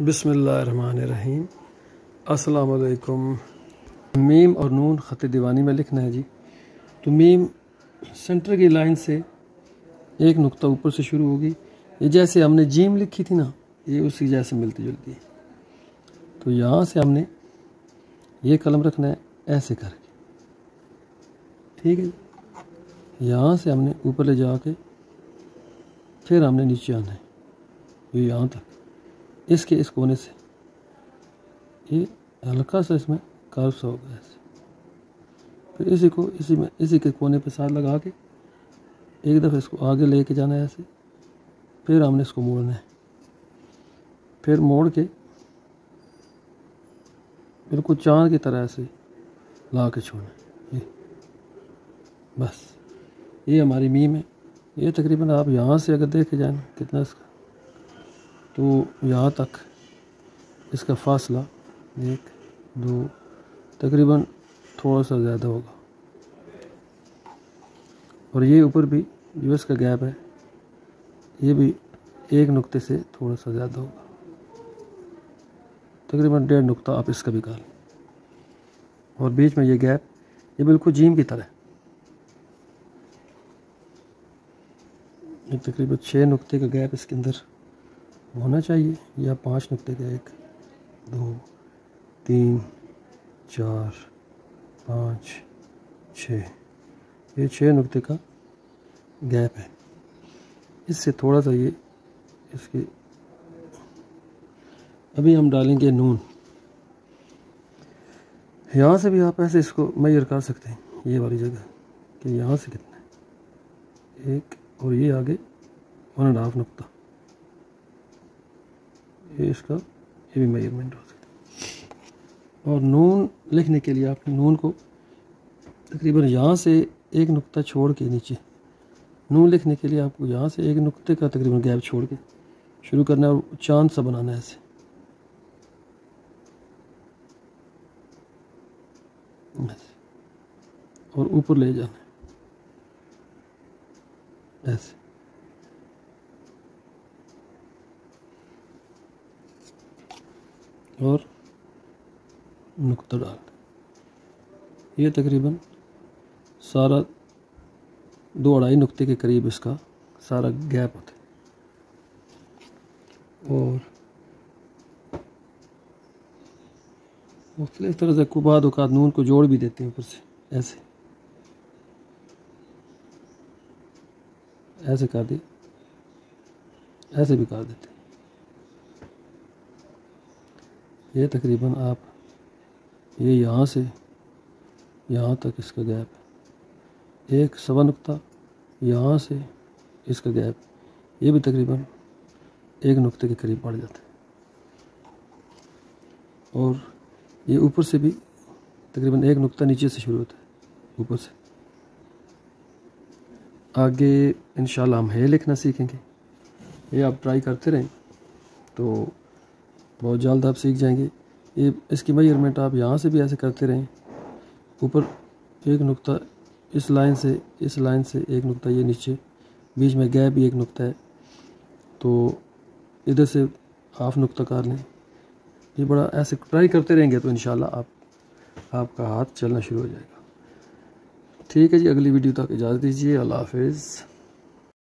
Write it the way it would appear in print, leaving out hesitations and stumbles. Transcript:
बिस्मिल्लाहिर्रहमानिर्रहीम। अस्सलाम वालेकुम। मीम और नून ख़त दीवानी में लिखना है जी। तो मीम सेंटर की लाइन से एक नुक्ता ऊपर से शुरू होगी। ये जैसे हमने जीम लिखी थी ना, ये उसी जैसे मिलती जुलती है। तो यहाँ से हमने ये कलम रखना है ऐसे करके, ठीक है। यहाँ से हमने ऊपर ले जाके फिर हमने नीचे आना है, ये यहाँ तक, इसके इस कोने से ये हल्का सा इसमें कर्व सा होगा ऐसे। फिर इसी को इसी के कोने पे साथ लगा के एक दफ़ा इसको आगे लेके जाना है ऐसे। फिर हमने इसको मोड़ना है, फिर मोड़ के बिल्कुल चांद की तरह ऐसे ला के छोड़ना है। ये बस, ये हमारी मीम है। ये तकरीबन आप यहाँ से अगर देखे जाए ना कितना इसका, तो यहाँ तक इसका फासला 1 2 तकरीबन थोड़ा सा ज़्यादा होगा। और ये ऊपर भी जो इसका गैप है, ये भी एक नुक्ते से थोड़ा सा ज़्यादा होगा, तकरीबन 1.5 नुक्ता आप इसका भी कर लें। और बीच में ये गैप, ये बिल्कुल जीम की तरह, ये तकरीबन 6 नुक्ते का गैप इसके अंदर होना चाहिए, या 5 नुक्ते का, 1 2 3 4 5 6, ये 6 नुक्ते का गैप है। इससे थोड़ा सा ये इसके, अभी हम डालेंगे नून। यहाँ से भी आप ऐसे इसको मेजर कर सकते हैं, ये वाली जगह कि यहाँ से कितना है, 1, और ये आगे 1.5 नुक्ता, ये इसका ये भी मेजरमेंट हो सकता है। और नून लिखने के लिए आपने नून को तकरीबन यहाँ से एक नुक्ता छोड़ के नीचे, नून लिखने के लिए आपको यहाँ से एक नुक्ते का तकरीबन गैप छोड़ के शुरू करना है और चांद सा बनाना है ऐसे। और ऊपर ले जाना है ऐसे। और नुक्ता डाल, ये तकरीबन सारा 2-2.5 नुक्ते के करीब इसका सारा गैप होता है। और मुख्तलिफ तरह से कुबाद औकात नून को जोड़ भी देते हैं ऊपर से ऐसे, ऐसे कर दिए, ऐसे भी कर देते हैं। ये तकरीबन आप ये यहाँ से यहाँ तक इसका गैप, 1 सवा नुक्ता, यहाँ से इसका गैप, ये भी तकरीबन 1 नुक्ते के करीब बढ़ जाता है। और ये ऊपर से भी तकरीबन 1 नुक्ता नीचे से शुरू होता है, ऊपर से। आगे इंशाल्लाह हम है लिखना सीखेंगे। ये आप ट्राई करते रहें तो बहुत जल्द आप सीख जाएंगे। ये इसकी मेजरमेंट आप यहाँ से भी ऐसे करते रहें, ऊपर 1 नुक्ता, इस लाइन से 1 नुक्ता, ये नीचे बीच में गैप भी 1 नुक्ता है, तो इधर से हाफ नुक्ता कर लें। ये बड़ा ऐसे ट्राई करते रहेंगे तो इंशाल्लाह आपका हाथ चलना शुरू हो जाएगा। ठीक है जी, अगली वीडियो तक इजाज़त दीजिए। अल्लाह हाफिज़।